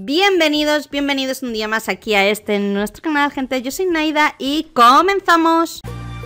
Bienvenidos un día más aquí a nuestro canal, gente. Yo soy Naida y comenzamos.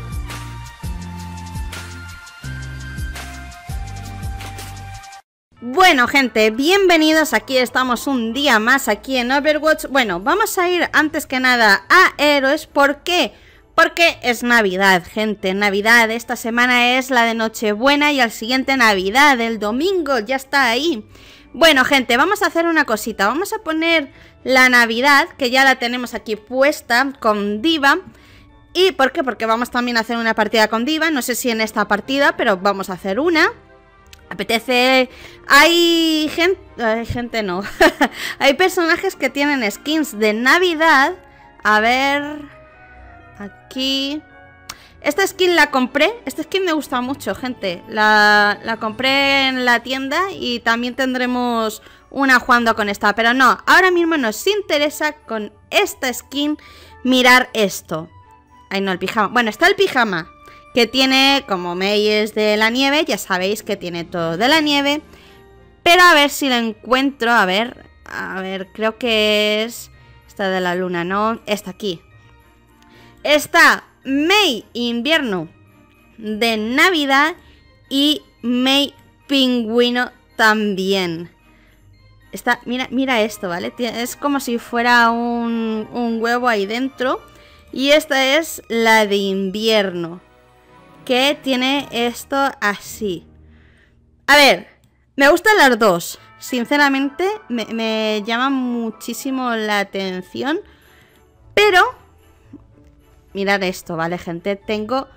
Bueno, gente, bienvenidos. Aquí estamos un día más aquí en Overwatch. Bueno, vamos a ir antes que nada a héroes. ¿Por qué? Porque es Navidad, gente. Navidad, esta semana es la de Nochebuena y al siguiente Navidad, el domingo, ya está ahí. Bueno, gente, vamos a hacer una cosita. Vamos a poner la Navidad, que ya la tenemos aquí puesta con D.Va. ¿Y por qué? Porque vamos también a hacer una partida con D.Va. No sé si en esta partida, pero vamos a hacer una. Apetece... Hay gente no. Hay personajes que tienen skins de Navidad. A ver... Aquí... Esta skin la compré. Esta skin me gusta mucho, gente. La compré en la tienda y también tendremos una jugando con esta. Pero no, ahora mismo nos interesa con esta skin mirar esto. Ay, no, el pijama. Bueno, está el pijama, que tiene, como Mei es de la nieve, ya sabéis que tiene todo de la nieve. Pero a ver si lo encuentro. A ver, creo que es esta de la luna, ¿no? Esta aquí. Está Mei invierno de Navidad y Mei pingüino también. Está, mira esto, ¿vale? Es como si fuera un huevo ahí dentro. Y esta es la de invierno, que tiene esto así. A ver, me gustan las dos. Sinceramente, me llama muchísimo la atención. Pero... mirad esto, ¿vale, gente? Tengo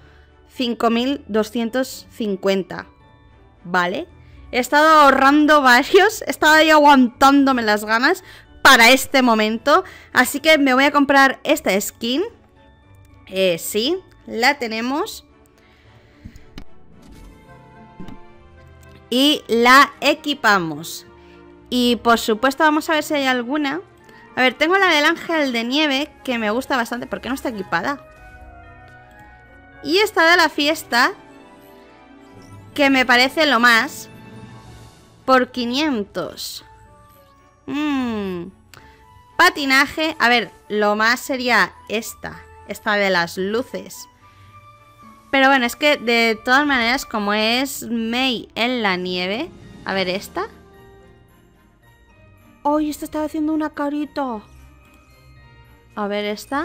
5.250, ¿vale? He estado ahorrando varios, he estado ahí aguantándome las ganas para este momento. Así que me voy a comprar esta skin. Sí, la tenemos. Y la equipamos. Y por supuesto vamos a ver si hay alguna. A ver, tengo la del ángel de nieve, que me gusta bastante. ¿Por qué no está equipada? Y esta de la fiesta, que me parece lo más, por 500. Patinaje. A ver, lo más sería esta de las luces. Pero bueno, es que de todas maneras, como es Mei en la nieve. A ver, esta. ¡Ay, esta estaba haciendo una carita! A ver, esta.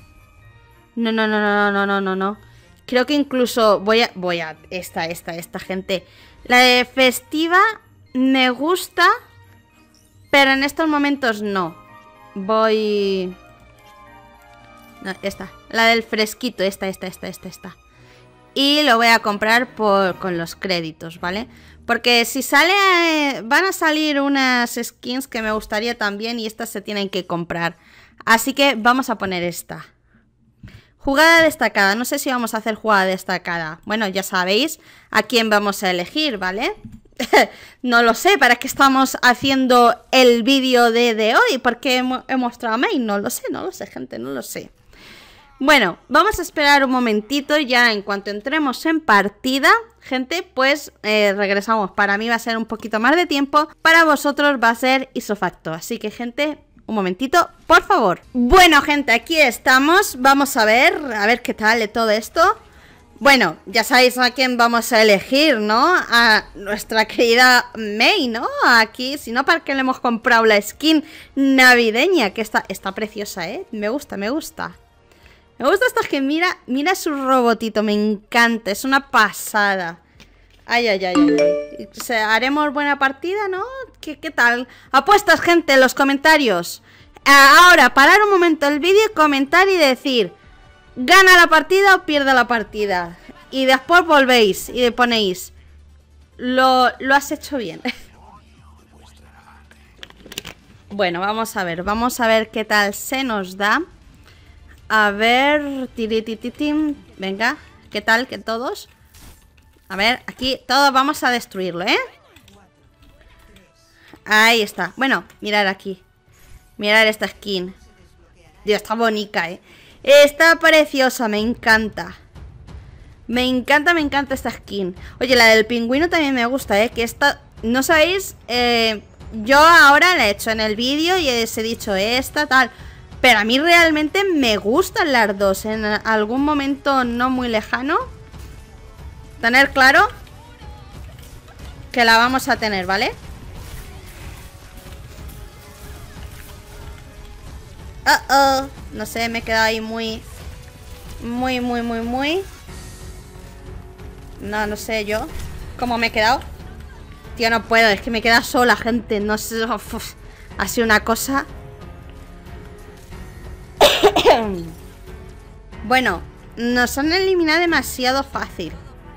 No. Creo que incluso voy a esta gente. La de festiva me gusta, pero en estos momentos no. Voy... No, esta. La del fresquito, esta. Y lo voy a comprar con los créditos, ¿vale? Porque si sale... van a salir unas skins que me gustaría también y estas se tienen que comprar. Así que vamos a poner esta. Jugada destacada. No sé si vamos a hacer jugada destacada. Bueno, ya sabéis a quién vamos a elegir, ¿vale? No lo sé. ¿Para qué estamos haciendo el vídeo de hoy? ¿Por qué he mostrado a Mei? No lo sé, gente, no lo sé. Bueno, vamos a esperar un momentito. Ya en cuanto entremos en partida, gente, pues regresamos. Para mí va a ser un poquito más de tiempo. Para vosotros va a ser isofacto. Así que, gente... un momentito, por favor. Bueno, gente, aquí estamos. Vamos a ver qué tal de todo esto. Bueno, ya sabéis a quién vamos a elegir, ¿no? A nuestra querida Mei, ¿no? Aquí, si no, ¿para qué le hemos comprado la skin navideña? Que está preciosa, ¿eh? Me gusta. Me gusta esta skin. Mira su robotito, me encanta. Es una pasada. Ay. Haremos buena partida, ¿no? ¿Qué tal? Apuestas, gente, en los comentarios. Ahora, parar un momento el vídeo, comentar y decir: ¿gana la partida o pierde la partida? Y después volvéis y ponéis: lo has hecho bien. Bueno, vamos a ver qué tal se nos da. A ver, venga, ¿qué tal? ¿Que todos? A ver, aquí todos vamos a destruirlo, ¿eh? Ahí está. Bueno, mirad aquí. Mirad esta skin. Dios, está bonita, ¿eh? Está preciosa, me encanta. Me encanta esta skin. Oye, la del pingüino también me gusta, ¿eh? Que esta... ¿No sabéis yo ahora la he hecho en el vídeo y os he dicho esta, tal. Pero a mí realmente me gustan las dos. En algún momento no muy lejano, tener claro que la vamos a tener, ¿vale? No sé, me he quedado ahí muy... No sé yo cómo me he quedado. Tío, no puedo, es que me queda sola, gente. No sé, uf, ha sido una cosa. Bueno, nos han eliminado demasiado fácil.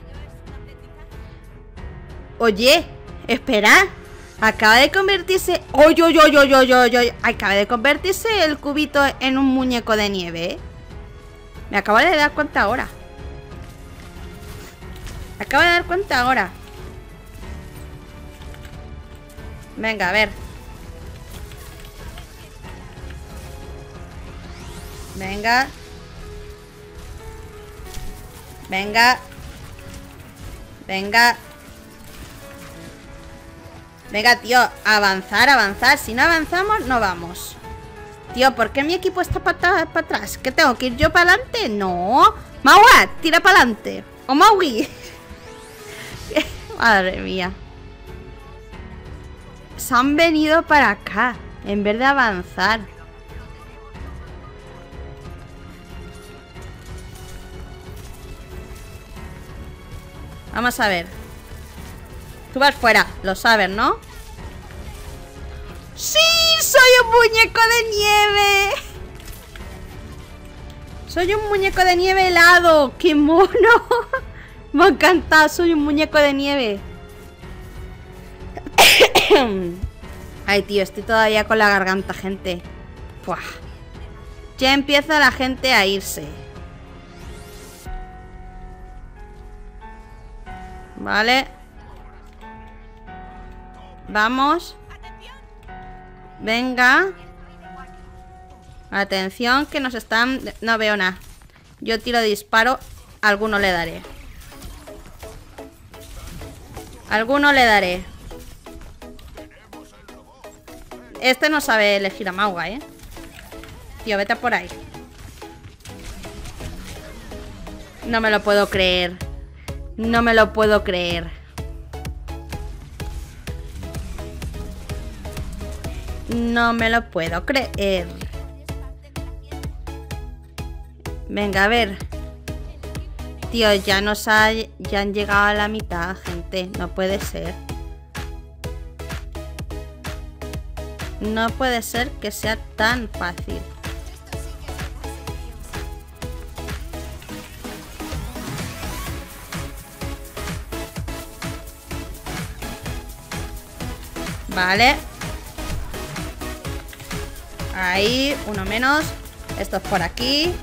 Oye, espera. Acaba de convertirse... ¡Oy! Acaba de convertirse el cubito en un muñeco de nieve, ¿eh? Me acabo de dar cuenta ahora. Acabo de dar cuenta ahora. Venga, a ver. Venga. Venga. Venga. Venga, tío. Avanzar, avanzar. Si no avanzamos, no vamos. Tío, ¿por qué mi equipo está para atrás? ¿Qué tengo que ir yo para adelante? No. Maua, tira para adelante. O Maui. Madre mía. Se han venido para acá en vez de avanzar. Vamos a ver. Tú vas fuera, lo sabes, ¿no? ¡Sí! ¡Soy un muñeco de nieve! ¡Soy un muñeco de nieve helado! ¡Qué mono! Me ha encantado, soy un muñeco de nieve. Ay, tío, estoy todavía con la garganta, gente. Puah. Ya empieza la gente a irse. Vale. Vamos. Venga. Atención, que nos están... No veo nada. Yo tiro de disparo. Alguno le daré. Alguno le daré. Este no sabe elegir a Mauga, ¿eh? Tío, vete por ahí. No me lo puedo creer. No me lo puedo creer. No me lo puedo creer. Venga, a ver. Tío, ya han llegado a la mitad, gente. No puede ser. No puede ser que sea tan fácil. Vale. Ahí, uno menos. Esto es por aquí.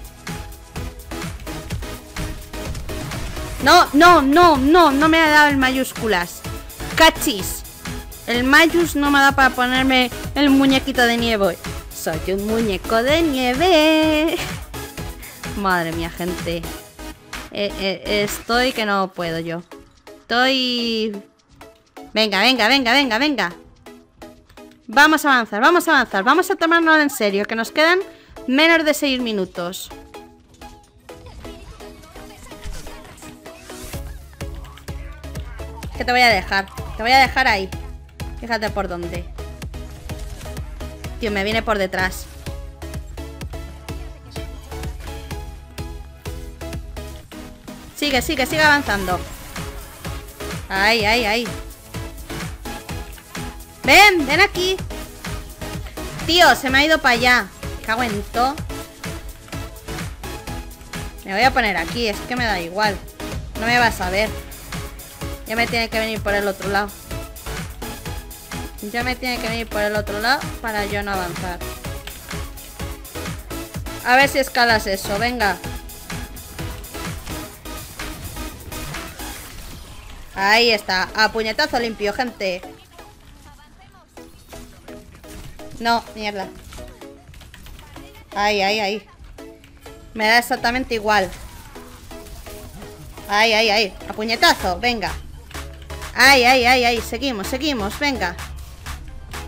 No me ha dado el mayúsculas. Cachis. El mayús no me da para ponerme el muñequito de nieve. Soy un muñeco de nieve. Madre mía, gente. Estoy que no puedo yo. Estoy... Venga. Vamos a avanzar. Vamos a tomárnoslo en serio, que nos quedan menos de 6 minutos. Que te voy a dejar. Te voy a dejar ahí. Fíjate por dónde. Tío, me viene por detrás. Sigue avanzando. Ahí. Ven aquí. Tío, se me ha ido para allá. Me cago en todo. Me voy a poner aquí, es que me da igual. No me vas a ver. Ya me tiene que venir por el otro lado. Para yo no avanzar. A ver si escalas eso, venga. Ahí está, a puñetazo limpio, gente. No, mierda. Ahí. Me da exactamente igual. Ahí, a puñetazo, venga. Ahí, seguimos, venga.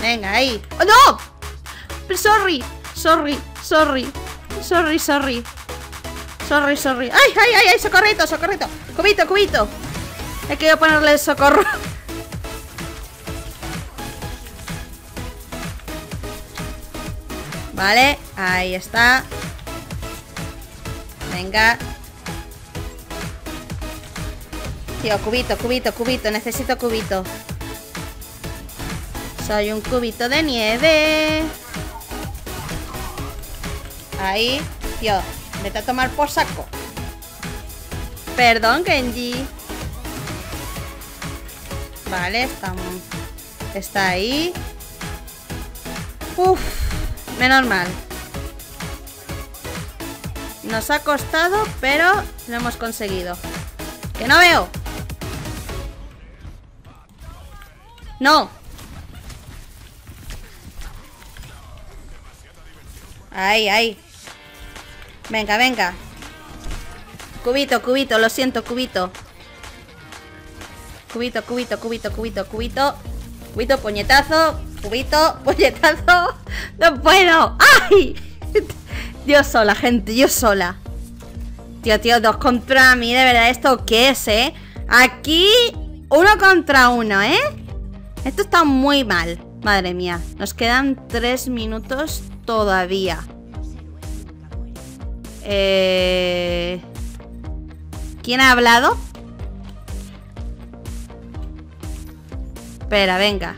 Venga, ahí. ¡Oh, no! Sorry. Sorry. ¡Ay, ay, ay, ay! ¡Socorrito, socorrito! ¡Cubito, cubito! He querido ponerle el socorro. Vale, ahí está. Venga. Tío, cubito, cubito, cubito. Necesito cubito. Soy un cubito de nieve. Ahí. Tío, vete a tomar por saco. Perdón, Genji. Vale, está ahí. Uf, menos mal. Nos ha costado, pero lo hemos conseguido. ¡Que no veo! ¡No! Ahí, ahí. Venga, venga. Cubito, cubito, lo siento, cubito. Cubito, cubito, cubito, cubito, cubito. Cubito, puñetazo. Cubito, puñetazo. ¡No puedo! ¡Ay! Yo sola, gente, yo sola. Tío, 2 contra mí, de verdad, ¿esto qué es, Aquí, 1 contra 1, Esto está muy mal. Madre mía, nos quedan 3 minutos todavía. ¿Quién ha hablado? Espera, venga.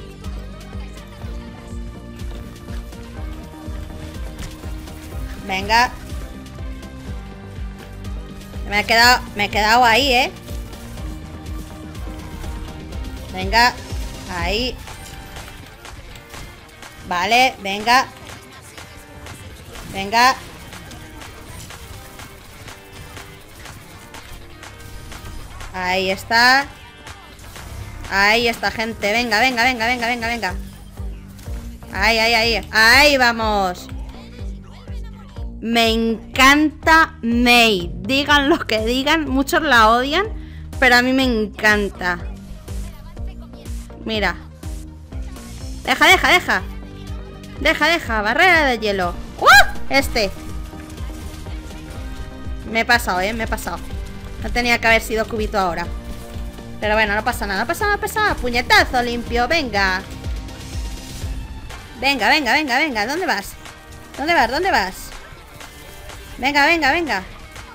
Venga. Me he quedado ahí, Venga. Ahí. Vale, venga. Venga. Ahí está. Ahí está, gente. Venga, venga, venga, venga, venga, venga. Ahí, ahí, ahí. Ahí vamos. Me encanta Mei. Digan lo que digan. Muchos la odian, pero a mí me encanta. Mira. Deja, deja, deja. Deja, deja. Barrera de hielo. Me he pasado, me he pasado. No tenía que haber sido cubito ahora. Pero bueno, no pasa nada. No pasa nada, no pasa nada. Puñetazo limpio, venga. Venga, venga, venga, venga. ¿Dónde vas? ¿Dónde vas? ¿Dónde vas? Venga, venga, venga.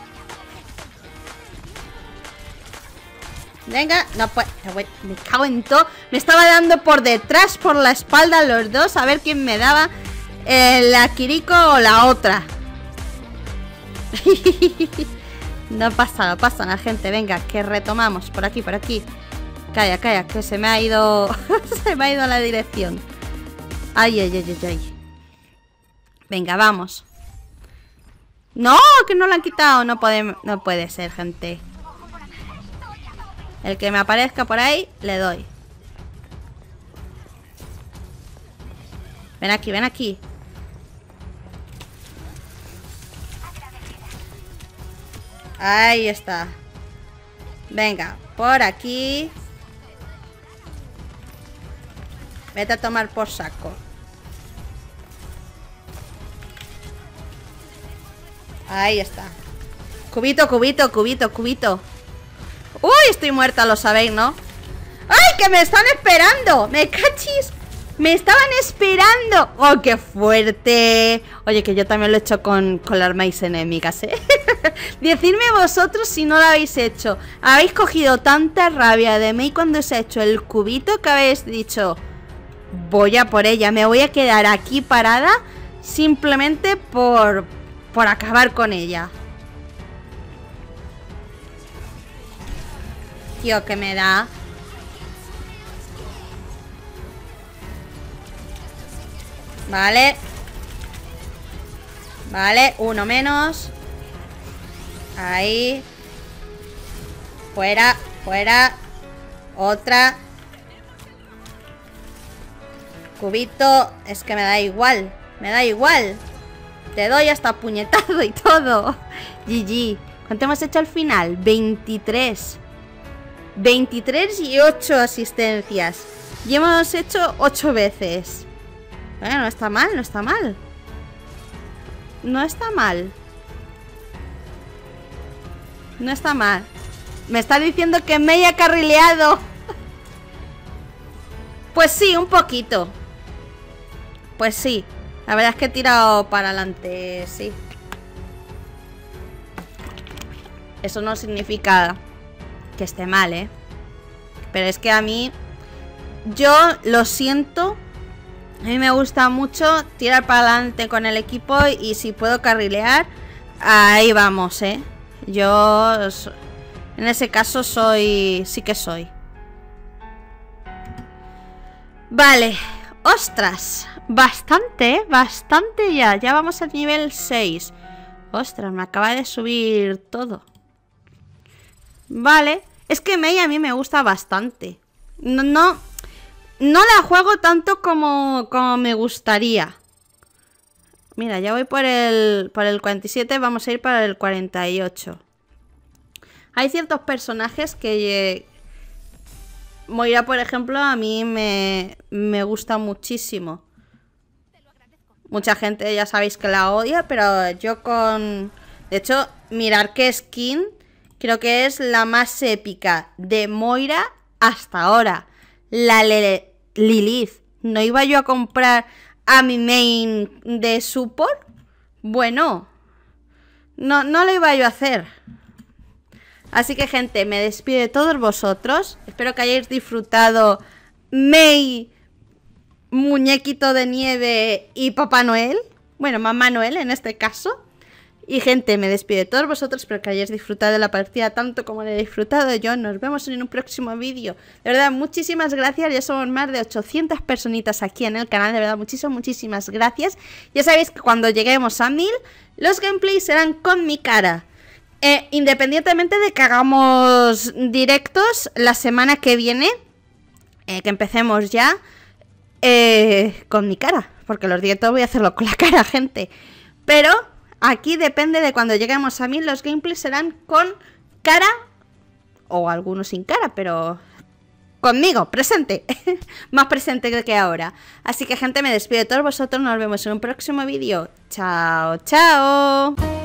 Venga, no pues. Me cago en todo. Me estaba dando por detrás, por la espalda los dos. A ver quién me daba. La Kiriko o la otra. No pasa nada, gente. Venga, que retomamos. Por aquí, por aquí. Calla, calla, que se me ha ido. Se me ha ido la dirección. Ay, ay, ay, ay, ay. Venga, vamos. No, que no lo han quitado. No puede ser, gente. El que me aparezca por ahí, le doy. Ven aquí, ven aquí. Ahí está. Venga, por aquí. Vete a tomar por saco. Ahí está. Cubito, cubito, cubito, cubito. Uy, estoy muerta, lo sabéis, ¿no? ¡Ay, que me están esperando! ¡Me cachis! ¡Me estaban esperando! ¡Oh, qué fuerte! Oye, que yo también lo he hecho con las armas enemigas, Decidme vosotros si no lo habéis hecho. ¿Habéis cogido tanta rabia de mí cuando os he hecho el cubito que habéis dicho? Voy a por ella, me voy a quedar aquí parada simplemente por acabar con ella. Tío, que me da. Vale. Vale, uno menos. Ahí. Fuera, fuera. Otra. Cubito. Es que me da igual. Me da igual. Te doy hasta puñetazo y todo. GG. ¿Cuánto hemos hecho al final? 23. 23 y 8 asistencias. Y hemos hecho 8 veces. Bueno, no está mal, no está mal. No está mal. No está mal. Me está diciendo que me haya carrileado. Pues sí, un poquito. Pues sí. La verdad es que he tirado para adelante, sí. Eso no significa que esté mal, ¿eh? Pero es que a mí... Yo lo siento. A mí me gusta mucho tirar para adelante con el equipo. Y si puedo carrilear, ahí vamos, ¿eh? Yo... En ese caso soy... Sí que soy. Vale. ¡Ostras! Bastante, ¿eh? Bastante ya. Ya vamos al nivel 6. ¡Ostras! Me acaba de subir todo. Vale. Es que Mei a mí me gusta bastante. No la juego tanto como me gustaría. Mira, ya voy por el 47. Vamos a ir para el 48. Hay ciertos personajes que... Moira, por ejemplo, a mí me gusta muchísimo. Mucha gente ya sabéis que la odia, pero yo con... De hecho, mirar qué skin creo que es la más épica de Moira hasta ahora. La Lilith. ¿No iba yo a comprar a mi main de support? Bueno, no lo iba yo a hacer. Así que, gente, me despido de todos vosotros. Espero que hayáis disfrutado Mei, Muñequito de Nieve y Papá Noel. Bueno, Mamá Noel en este caso. Y, gente, me despido de todos vosotros. Espero que hayáis disfrutado de la partida tanto como la he disfrutado yo. Nos vemos en un próximo vídeo. De verdad, muchísimas gracias. Ya somos más de 800 personitas aquí en el canal. De verdad, muchísimas gracias. Ya sabéis que cuando lleguemos a 1000, los gameplays serán con mi cara. Independientemente de que hagamos directos la semana que viene, que empecemos ya con mi cara, porque los directos voy a hacerlo con la cara, gente. Pero aquí depende de cuando lleguemos a 1000, los gameplays serán con cara, o algunos sin cara, pero conmigo, presente. Más presente que ahora. Así que, gente, me despido de todos vosotros. Nos vemos en un próximo vídeo. Chao, chao.